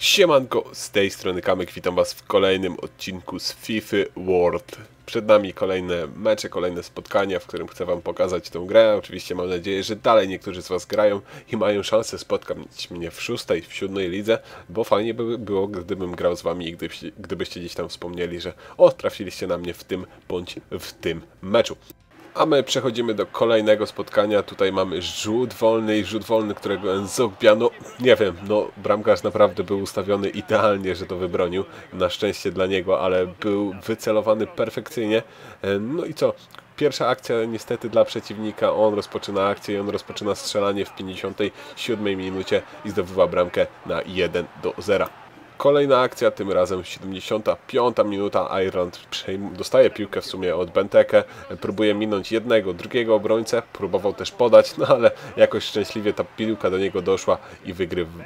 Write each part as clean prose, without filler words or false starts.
Siemanko, z tej strony Kamek, witam was w kolejnym odcinku z FIFA World. Przed nami kolejne mecze, kolejne spotkania, w którym chcę wam pokazać tę grę. Oczywiście mam nadzieję, że dalej niektórzy z was grają i mają szansę spotkać mnie w 6., w 7. lidze, bo fajnie by było, gdybym grał z wami i gdybyście gdzieś tam wspomnieli, że trafiliście na mnie w tym bądź w tym meczu. A my przechodzimy do kolejnego spotkania. Tutaj mamy rzut wolny, którego Nzogbia, nie wiem, bramkarz naprawdę był ustawiony idealnie, że to wybronił. Na szczęście dla niego, ale był wycelowany perfekcyjnie. No i co? Pierwsza akcja niestety dla przeciwnika, on rozpoczyna akcję i on rozpoczyna strzelanie w 57 minucie i zdobywa bramkę na 1-0. Kolejna akcja, tym razem 75 minuta, Ireland dostaje piłkę w sumie od Benteke, próbuje minąć jednego, drugiego obrońcę, próbował też podać, ale jakoś szczęśliwie ta piłka do niego doszła i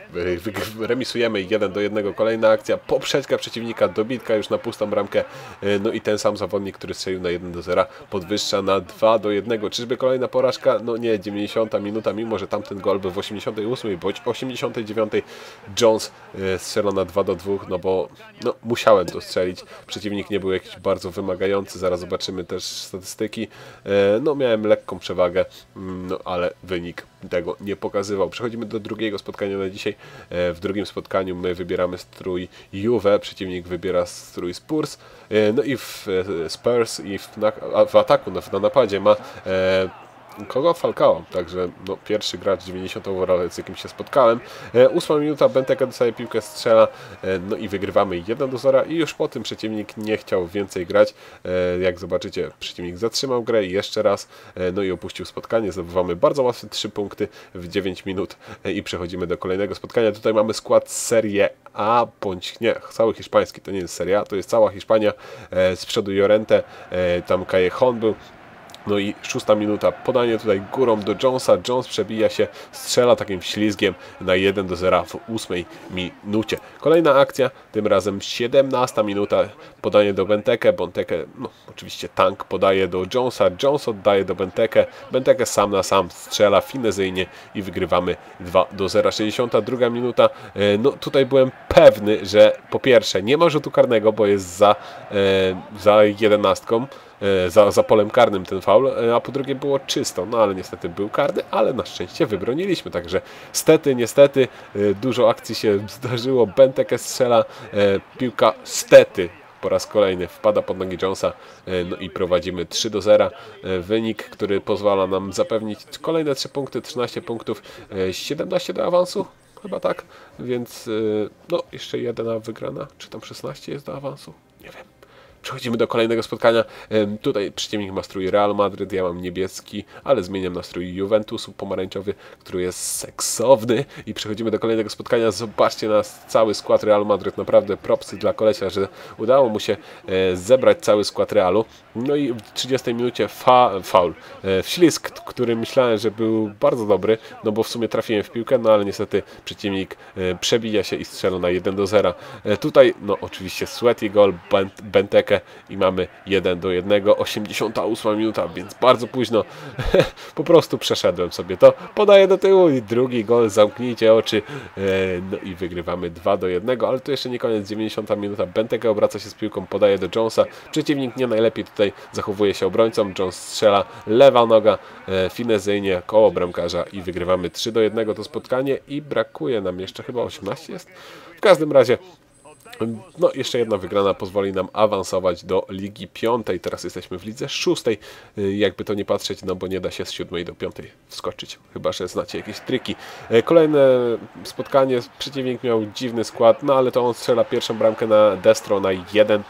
remisujemy 1-1. Kolejna akcja, poprzeczka przeciwnika, dobitka już na pustą bramkę, no i ten sam zawodnik, który strzelił na 1-0, podwyższa na 2-1. Czyżby kolejna porażka? No nie, 90 minuta, mimo że tamten gol był w 88 bądź 89, Jones strzela na 2-2, bo musiałem to strzelić. Przeciwnik nie był jakiś bardzo wymagający, zaraz zobaczymy też statystyki. Miałem lekką przewagę, ale wynik tego nie pokazywał. Przechodzimy do drugiego spotkania na dzisiaj. W drugim spotkaniu my wybieramy strój Juve, przeciwnik wybiera strój Spurs. No i w Spurs i w ataku, na napadzie ma kogo? Falcao, także pierwszy gracz 90 overall, z jakim się spotkałem. 8 minuta, Benteke dostaje piłkę, strzela, i wygrywamy 1-0 i już po tym przeciwnik nie chciał więcej grać. Jak zobaczycie, przeciwnik zatrzymał grę jeszcze raz, i opuścił spotkanie. Zdobywamy bardzo łatwe 3 punkty w 9 minut i przechodzimy do kolejnego spotkania. Tutaj mamy skład Serie A, bądź nie, cały hiszpański, to nie jest Serie A, to jest cała Hiszpania. Z przodu Llorente, tam Callejon był. No i 6 minuta, podanie tutaj górą do Jonesa, Jones przebija się, strzela takim ślizgiem na 1-0 w 8 minucie. Kolejna akcja, tym razem 17 minuta, podanie do Benteke, oczywiście tank podaje do Jonesa, Jones oddaje do Benteke, Benteke sam na sam strzela finezyjnie i wygrywamy 2-0. 62 minuta, tutaj byłem pewny, że po pierwsze nie ma rzutu karnego, bo jest za 11, za polem karnym ten faul, a po drugie było czysto, ale niestety był karny, ale na szczęście wybroniliśmy, także niestety dużo akcji się zdarzyło, Benteke strzela, piłka po raz kolejny wpada pod nogi Jonesa, i prowadzimy 3-0. Wynik, który pozwala nam zapewnić kolejne 3 punkty, 13 punktów, 17 do awansu, chyba tak, więc jeszcze jedna wygrana, czy tam 16 jest do awansu, nie wiem. Przechodzimy do kolejnego spotkania. Tutaj przeciwnik ma strój Real Madryt, ja mam niebieski, ale zmieniam na strój Juventusu pomarańczowy, który jest seksowny. I przechodzimy do kolejnego spotkania. Zobaczcie na cały skład Real Madryt. Naprawdę propsy dla kolesia, że udało mu się zebrać cały skład Realu. No i w 30 minucie faul. Wślizg, który myślałem, że był bardzo dobry, bo w sumie trafiłem w piłkę, ale niestety przeciwnik przebija się i strzela na 1-0. Tutaj oczywiście sweaty goal, Benteke i mamy 1-1, 88 minuta, więc bardzo późno. Po prostu przeszedłem sobie to, podaję do tyłu i drugi gol, zamknijcie oczy, i wygrywamy 2-1, ale to jeszcze nie koniec, 90 minuta, Benteke obraca się z piłką, podaje do Jonesa, przeciwnik nie najlepiej tutaj zachowuje się obrońcą, Jones strzela, lewa noga, finezyjnie koło bramkarza i wygrywamy 3-1 to spotkanie i brakuje nam jeszcze chyba 18 jest, w każdym razie jeszcze jedna wygrana pozwoli nam awansować do Ligi 5. Teraz jesteśmy w Lidze 6. Jakby to nie patrzeć, bo nie da się z 7 do 5 wskoczyć. Chyba że znacie jakieś triki. Kolejne spotkanie. Przeciwnik miał dziwny skład, ale to on strzela pierwszą bramkę na Destro na 1-0.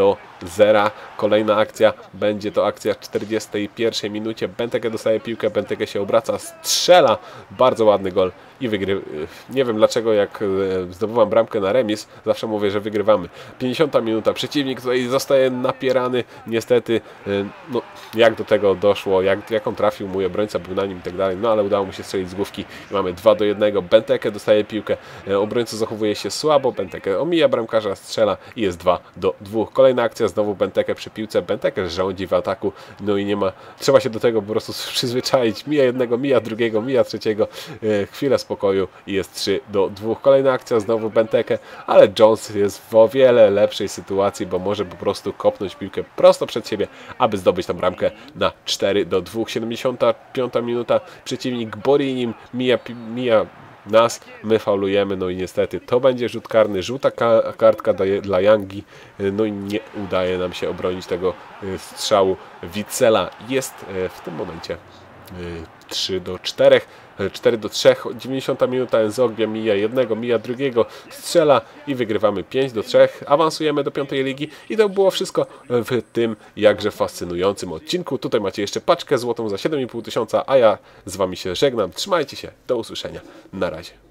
Kolejna akcja. Będzie to akcja w 41 minucie. Benteke dostaje piłkę, Benteke się obraca, strzela. Bardzo ładny gol i wygrywa. Nie wiem dlaczego, jak zdobywam bramkę na remis, zawsze mówię, że wygrywamy. 50 minuta, przeciwnik tutaj zostaje napierany, niestety, jak do tego doszło, jak on trafił, mój obrońca był na nim i tak dalej, ale udało mu się strzelić z główki i mamy 2-1, Benteke dostaje piłkę, obrońca zachowuje się słabo, Benteke omija bramkarza, strzela i jest 2-2. Kolejna akcja, znowu Benteke przy piłce, Benteke rządzi w ataku, i nie ma, trzeba się do tego po prostu przyzwyczaić, mija jednego, mija drugiego, mija trzeciego, chwilę spokoju i jest 3-2. Kolejna akcja, znowu Benteke, ale Jones jest w o wiele lepszej sytuacji, bo może po prostu kopnąć piłkę prosto przed siebie, aby zdobyć tą bramkę na 4-2. 75 minuta, przeciwnik bori nim, mija nas, my faulujemy, no i niestety to będzie rzut karny, żółta kartka dla Yangi, no i nie udaje nam się obronić tego strzału Witzela. Jest w tym momencie 3-4, 4-3, 90 minuta, Nzogbia mija jednego, mija drugiego, strzela i wygrywamy 5-3, awansujemy do 5. ligi i to było wszystko w tym jakże fascynującym odcinku. Tutaj macie jeszcze paczkę złotą za 7,5 tysiąca, a ja z wami się żegnam, trzymajcie się, do usłyszenia, na razie.